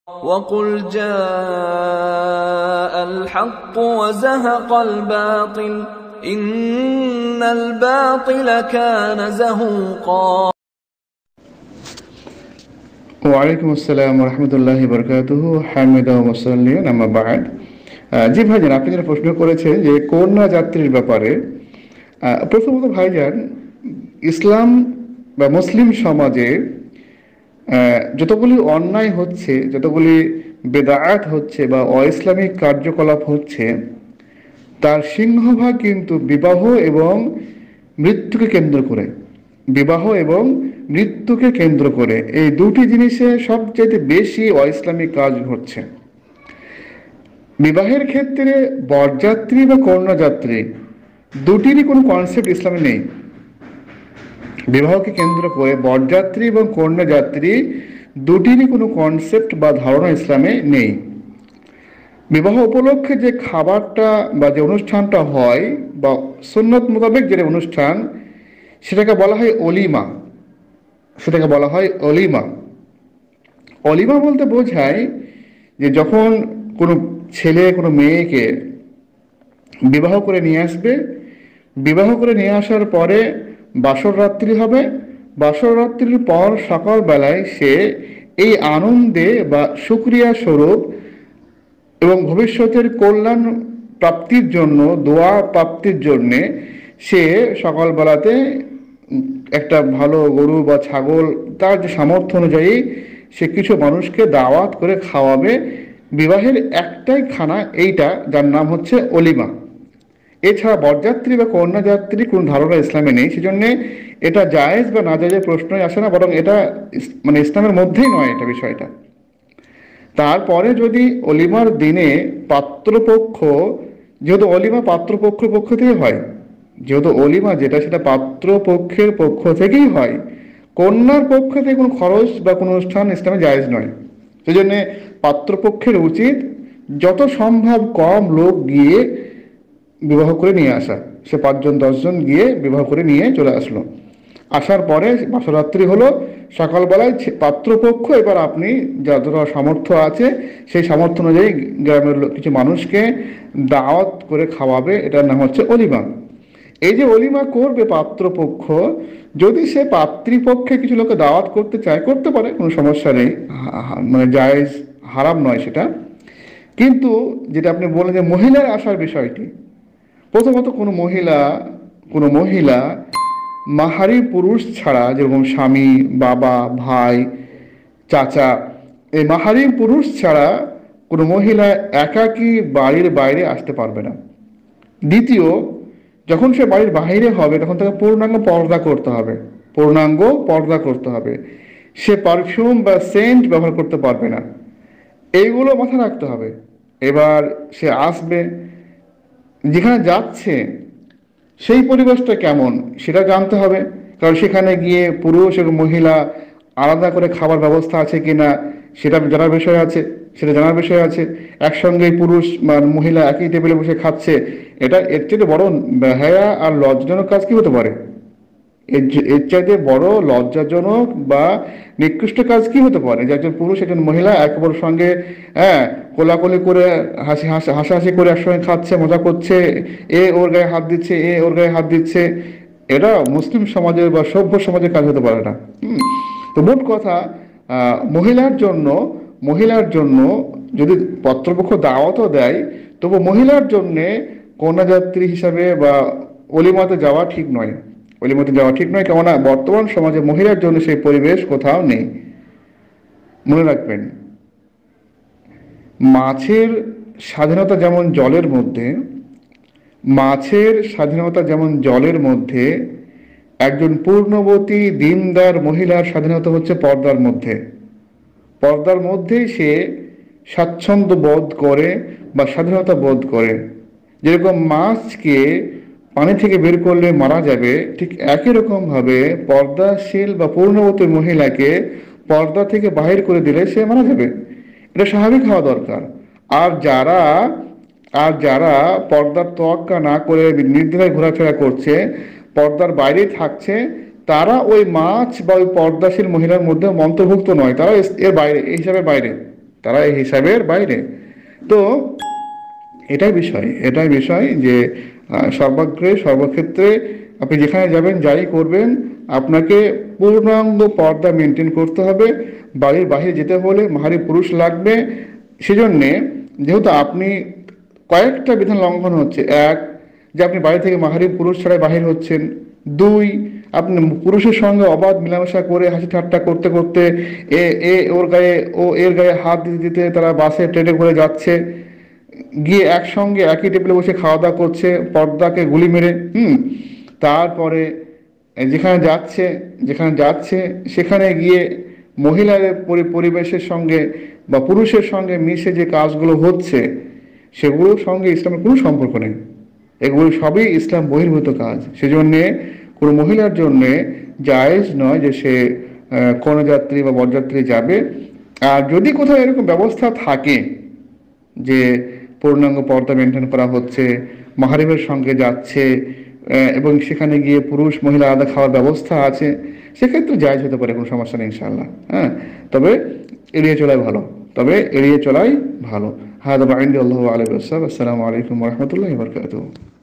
وقل جاء الحق وزهق الباطل إن الباطل كان زهوقا ওয়ালাইকুম আসসালাম রহমতুল্লাহি বরকাতুহু হামিদা ওয়া মুসাল্লিয়ান আম্মা বা'দ। জি ভাইজান, আপনি যেটা প্রশ্ন করেছেন যে কন্যা যাত্রীর ব্যাপারে, প্রথমত ভাইজান, ইসলাম বা মুসলিম সমাজে যতগুলি অন্যায় হচ্ছে, যতগুলি বেদাআত হচ্ছে বা অইসলামিক কার্যকলাপ হচ্ছে, তার সিংহভাগ কিন্তু বিবাহ এবং মৃত্যুকে কেন্দ্র করে, বিবাহ এবং মৃত্যুকে কেন্দ্র করে এই দুটি জিনিসে সবচেয়ে বেশি অইসলামিক কাজ হচ্ছে। বিবাহের ক্ষেত্রে বরযাত্রী বা কন্যাযাত্রী দুটিরই কোনো কনসেপ্ট ইসলামে নেই। বিবাহকে কেন্দ্র করে বরযাত্রী এবং কন্যাযাত্রী দুটিরই কোনো কনসেপ্ট বা ধারণা ইসলামে নেই। বিবাহ উপলক্ষে যে খাবারটা বা যে অনুষ্ঠানটা হয় বা সুন্নত মোতাবেক যে অনুষ্ঠান, সেটাকে বলা হয় অলিমা। সেটাকে বলা হয় অলিমা। অলিমা বলতে বোঝায় যে যখন কোনো ছেলে কোনো মেয়েকে বিবাহ করে নিয়ে আসবে, বিবাহ করে নিয়ে আসার পরে বাসর রাত্রি হবে, বাসর রাত্রির পর সকালবেলায় সে এই আনন্দে বা শুকরিয়া স্বরূপ এবং ভবিষ্যতের কল্যাণ প্রাপ্তির জন্য, দোয়া প্রাপ্তির জন্যে সে সকালবেলাতে একটা ভালো গরু বা ছাগল তার যে সামর্থ্য অনুযায়ী সে কিছু মানুষকে দাওয়াত করে খাওয়াবে। বিবাহের একটাই খানা এইটা, যার নাম হচ্ছে অলিমা। এছাড়া বরযাত্রী বা কন্যাযাত্রী কোন ধারণা ইসলামে নেই, সেজন্য এটা জায়েজ বা না জায়েজের প্রশ্নই আসে না, বরং এটা মানে ইসলামের মধ্যেই নয় এটা বিষয়টা। তারপরে যদি অলিমার দিনে পাত্রপক্ষ, যেহেতু অলিমা পাত্রপক্ষের পক্ষ থেকে হয়, যেহেতু অলিমা যেটা সেটা পাত্রপক্ষের পক্ষ থেকেই হয়, কন্যার পক্ষ থেকে কোনো খরচ বা কোনো অনুষ্ঠান ইসলামে জায়েজ নয়। সেই জন্যে পাত্রপক্ষের উচিত যত সম্ভব কম লোক গিয়ে বিবাহ করে নিয়ে আসা। সে 5 জন 10 জন গিয়ে বিবাহ করে নিয়ে চলে আসলো। আসার পরে বাসরাত্রি হলো, সকালবেলায় পাত্রপক্ষ এবার আপনি যতটা সামর্থ্য আছে সেই সামর্থ্য অনুযায়ী গ্রামের কিছু মানুষকে দাওয়াত করে খাওয়াবে, এটার নাম হচ্ছে অলিমা। এই যে অলিমা করবে পাত্রপক্ষ, যদি সে পাত্রীপক্ষে কিছু লোকে দাওয়াত করতে চায় করতে পারে, কোনো সমস্যা নেই, মানে জায়েজ, হারাম নয় সেটা। কিন্তু যেটা আপনি বললেন যে মহিলার আসার বিষয়টি, প্রথমত কোনো মহিলা মাহারি পুরুষ ছাড়া, যেরকম স্বামী, বাবা, ভাই, চাচা, এই মাহারি পুরুষ ছাড়া কোনো মহিলা একাকী বাড়ির বাইরে আসতে পারবে না। দ্বিতীয়, যখন সে বাড়ির বাইরে হবে তখন তাকে পূর্ণাঙ্গ পর্দা করতে হবে, পূর্ণাঙ্গ পর্দা করতে হবে। সে পারফিউম বা সেন্ট ব্যবহার করতে পারবে না, এইগুলো মাথায় রাখতে হবে। এবার সে আসবে, যেখানে যাচ্ছে সেই পরিবেশটা কেমন সেটা জানতে হবে, কারণ সেখানে গিয়ে পুরুষ এবং মহিলা আলাদা করে খাবার ব্যবস্থা আছে কিনা সেটা জানার বিষয় আছে, একসঙ্গে পুরুষ আর মহিলা একই টেবিলে বসে খাচ্ছে, এটা এর চেয়ে বড় বেহায়া আর লজ্জাজনক কাজ কি হতে পারে? এর চাইতে বড় লজ্জাজনক বা নিকৃষ্ট কাজ কি হতে পারে যে একজন পুরুষ একজন মহিলা একেবারে সঙ্গে কোলাকুলি করে হাসাহাসি করে একসঙ্গে খাচ্ছে, মজা করছে, এ ওর গায়ে হাত দিচ্ছে, এ ওর গায়ে হাত দিচ্ছে। এটা মুসলিম সমাজের বা সভ্য সমাজের কাজ হতে পারে না। তো মোট কথা, মহিলার জন্য যদি পাত্রপক্ষ দাওয়াতও দেয়, তবু মহিলার জন্যে কন্যাযাত্রী হিসাবে বা অলিমাতে যাওয়া ঠিক নয়। কেননা বর্তমান সমাজে মহিলার জন্য সেই পরিবেশ কোথাও নেই। মনে রাখবেন, মাছের স্বাধীনতা যেমন জলের মধ্যে, একজন পূর্ণবতী দিনদার মহিলার স্বাধীনতা হচ্ছে পর্দার মধ্যেই সে স্বাচ্ছন্দ্য বোধ করে বা স্বাধীনতা বোধ করে। যেরকম মাছকে পানি থেকে বের করলে মারা যাবে, ঠিক একই রকম ভাবে পর্দাশীল বা পূর্ণবতী মহিলাকে পর্দা থেকে বাহির করে দিলে সে মারা যাবে। এটা স্বাভাবিক হওয়া দরকার। আর যারা পর্দার তোয়াক্কা না করে নির্দ্বিধায় ঘোরাফেরা করছে, পর্দার বাইরেই থাকছে, তারা ওই মাছ বা ওই পর্দাশীল মহিলার মধ্যে অন্তর্ভুক্ত নয়, তারা এর বাইরে, এই হিসাবে বাইরে। তারা এই হিসাবের বাইরে। তো এটাই বিষয় যে সর্বাগ্রে সর্বক্ষেত্রে আপনি যেখানে যাবেন যাই করবেন আপনাকে পূর্ণাঙ্গ পর্দা মেনটেন করতে হবে। বাড়ির বাইরে যেতে হলে মাহারি পুরুষ লাগবে। সেজন্যে যেহেতু আপনি কয়েকটা বিধান লঙ্ঘন হচ্ছে, এক, যে আপনি বাড়ি থেকে মাহারি পুরুষ ছাড়া বাহির হচ্ছেন। দুই, আপনি পুরুষের সঙ্গে অবাধ মেলামেশা করে হাসি ঠাট্টা করতে করতে এ এ ওর গায়ে ও এর গায়ে হাত দিতে দিতে তারা বাসে ট্রেনে করে যাচ্ছে, গিয়ে একসঙ্গে একই টেবিলে বসে খাওয়া দাওয়া করছে পর্দাকে গুলি মেরে। তারপরে যেখানে যাচ্ছে সেখানে গিয়ে মহিলাদের পরিবেশের সঙ্গে বা পুরুষের সঙ্গে মিশে যে কাজগুলো হচ্ছে সেগুলোর সঙ্গে ইসলামের কোনো সম্পর্ক নেই। এগুলো সবই ইসলাম বহির্ভূত কাজ। সেজন্যে কোনো মহিলার জন্যে জায়েজ নয় যে সে কন্যাযাত্রী বা বরযাত্রী যাবে। আর যদি কোথাও এরকম ব্যবস্থা থাকে যে পূর্ণাঙ্গ পর্দা মেনটেন করা হচ্ছে, মাহরিমের সঙ্গে যাচ্ছে এবং সেখানে গিয়ে পুরুষ মহিলা আলাদা খাওয়ার ব্যবস্থা আছে, সেক্ষেত্রে জায়েজ হতে পারে, কোনো সমস্যা নেই ইনশাআল্লাহ। হ্যাঁ, তবে এড়িয়ে চলাই ভালো। হাদা বাইন্দি আল্লাহু আলাইহি ওয়াসাল্লাম। আসসালামু আলাইকুম ওয়া রাহমাতুল্লাহি ওয়া বারাকাতুহু।